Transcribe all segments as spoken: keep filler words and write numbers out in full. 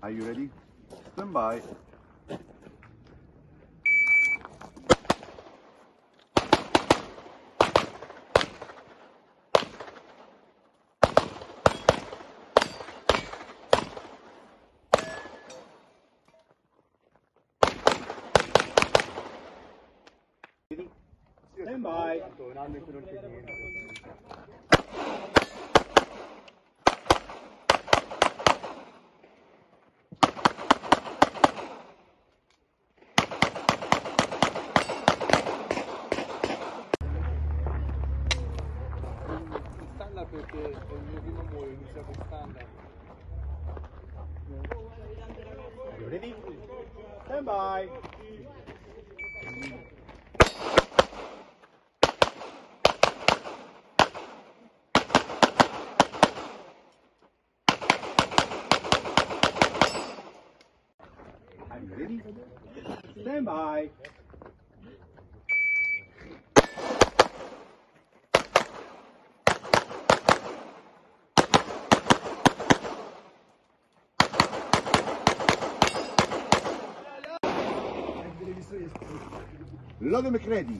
Are you ready? Stand by. Stand by. Standard perché è il mio primo amore, ho iniziato in standard. Are you ready? Stand by. Are you ready? Stand by. Claudio McCready.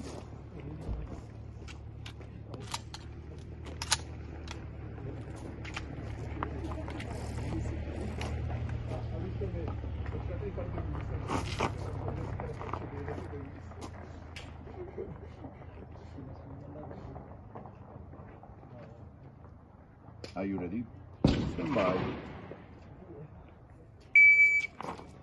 Are you ready? Stand by.